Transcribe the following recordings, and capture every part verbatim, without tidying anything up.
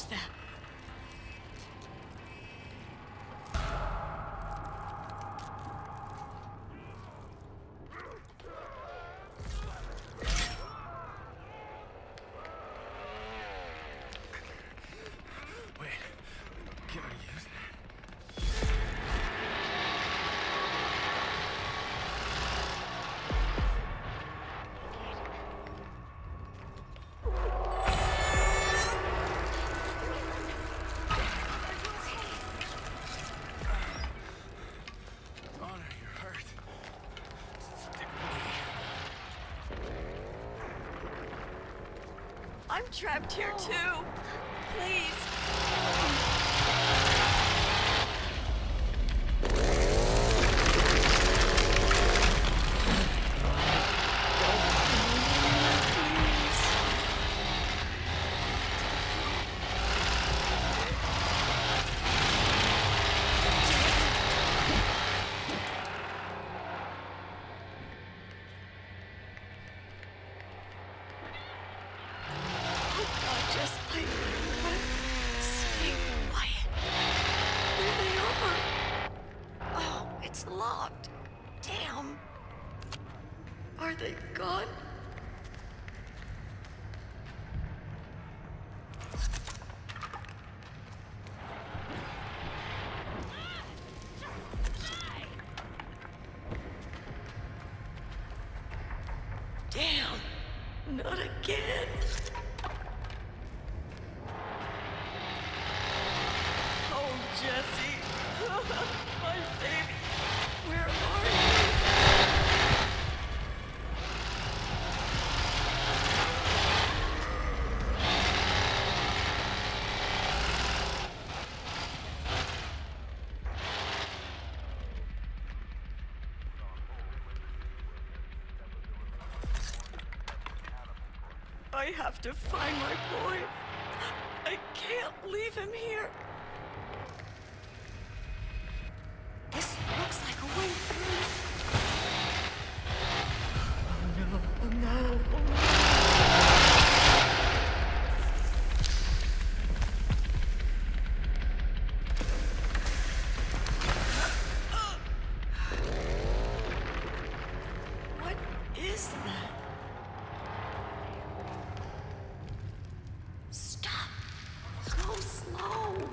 use that. I'm trapped here too. Please. Just like, stay quiet. There they are. Oh, it's locked. Damn. Are they gone? Damn. Not again. Jesse, my baby, where are you? I have to find my boy. I can't leave him here. This looks like a way through. Oh no, oh no, oh no. What is that? Stop. Go slow.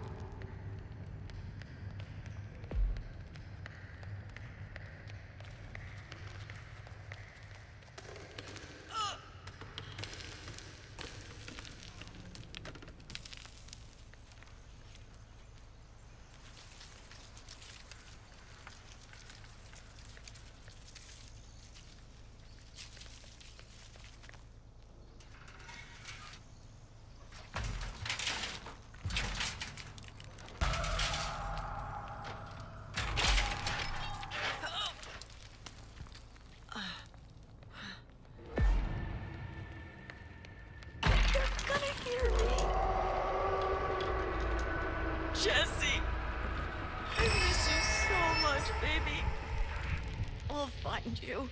Jesse, I miss you so much, baby. I'll find you.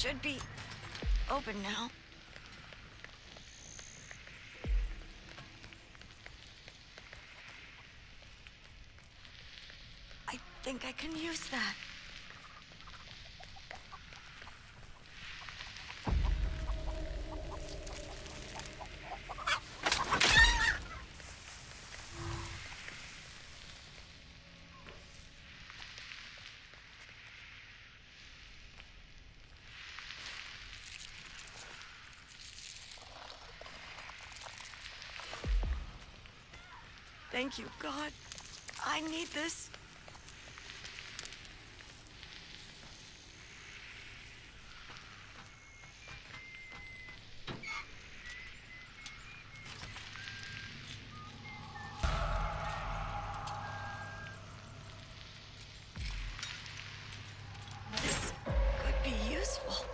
should be open now. I think I can use that. Thank you, God. I need this. This could be useful.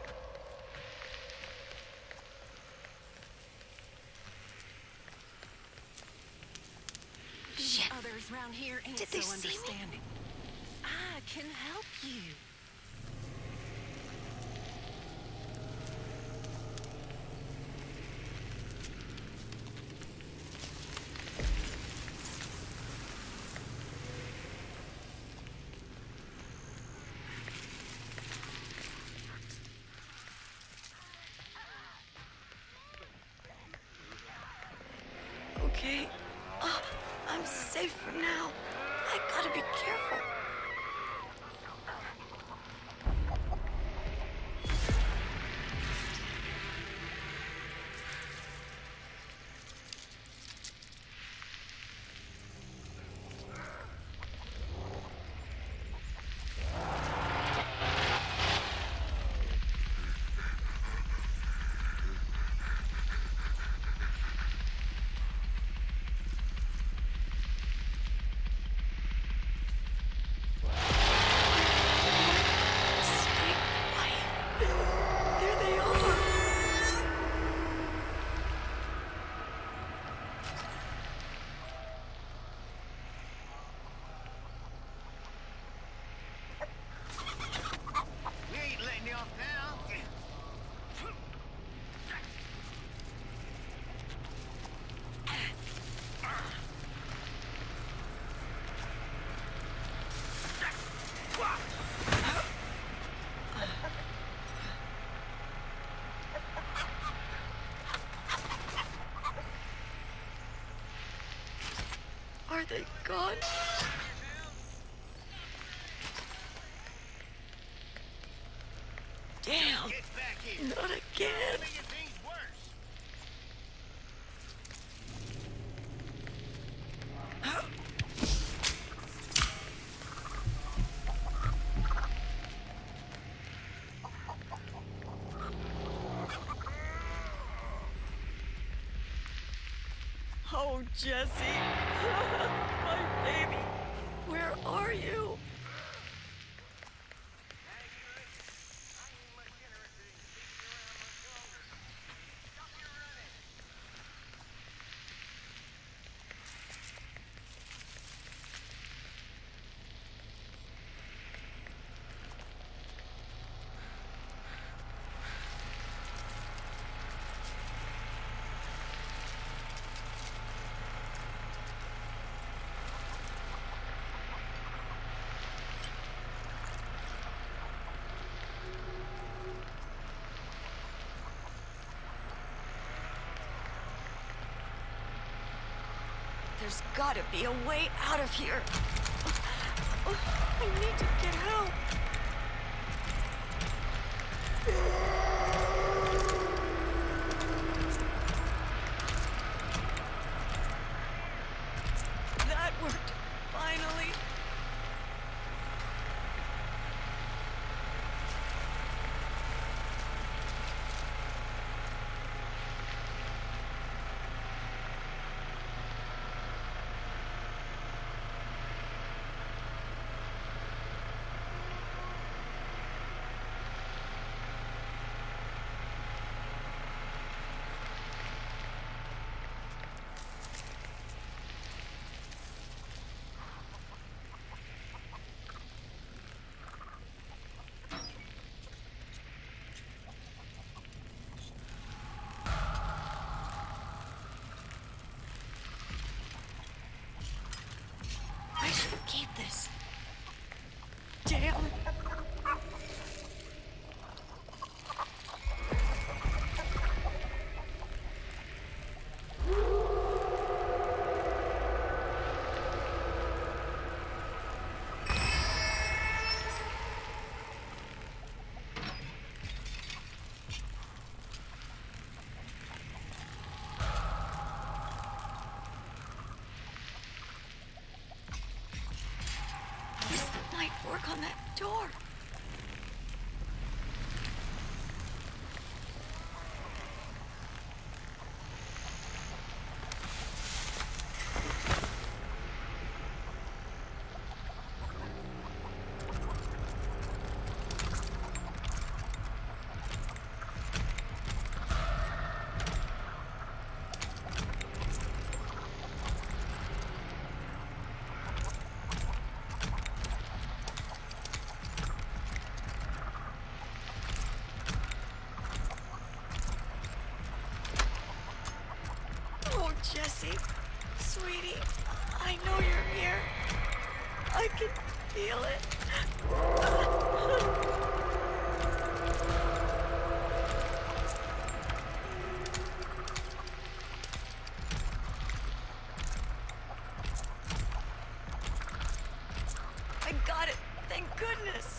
Shit. Others around here ain't Did so they see me? understanding. I can help you. Okay. Oh, I'm safe for now. I gotta be careful. Stay quiet. There they are. We ain't letting you off now. Are they gone? Damn. Get back here. Not again. Making things worse. Oh, Jesse. My baby. Where are you? There's gotta be a way out of here. I need to get help. That worked, finally. work on that door. Oh, Jesse, sweetie, I know you're here. I can feel it. I got it, thank goodness.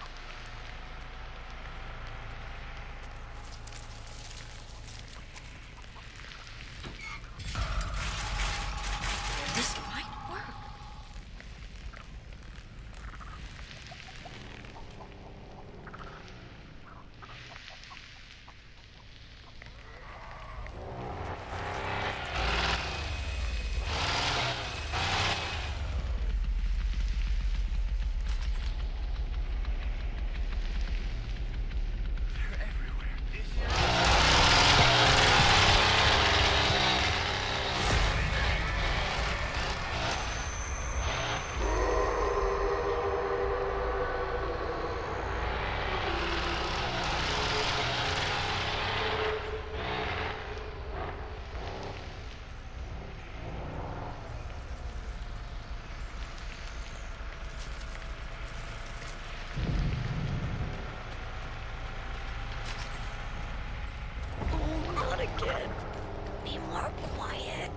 This might work. They're everywhere. This Oh, not again. Be more quiet.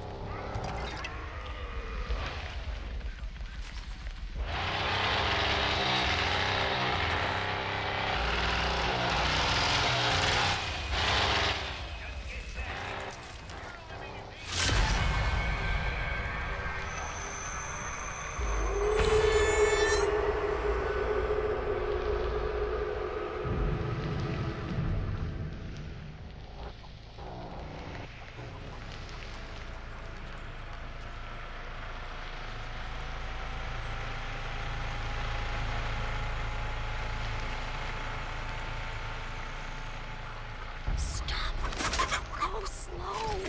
Stop. Go slow.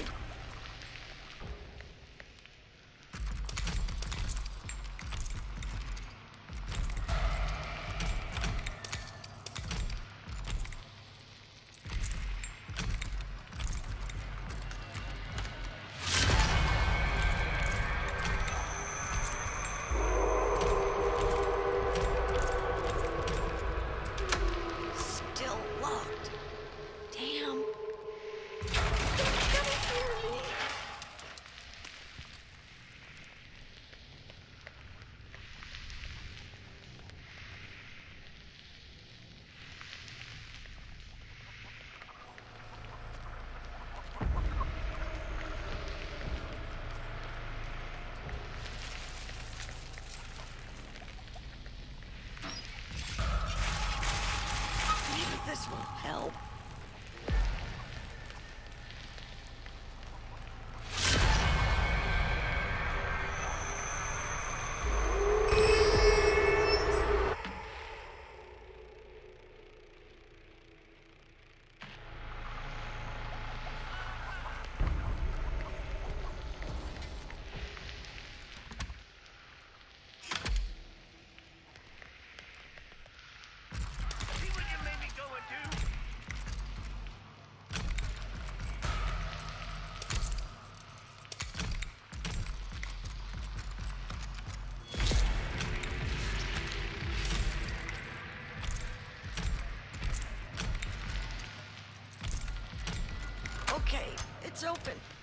Still locked. Damn. They're gonna hear me. Maybe this will help. See what you made me go and do? Okay, it's open.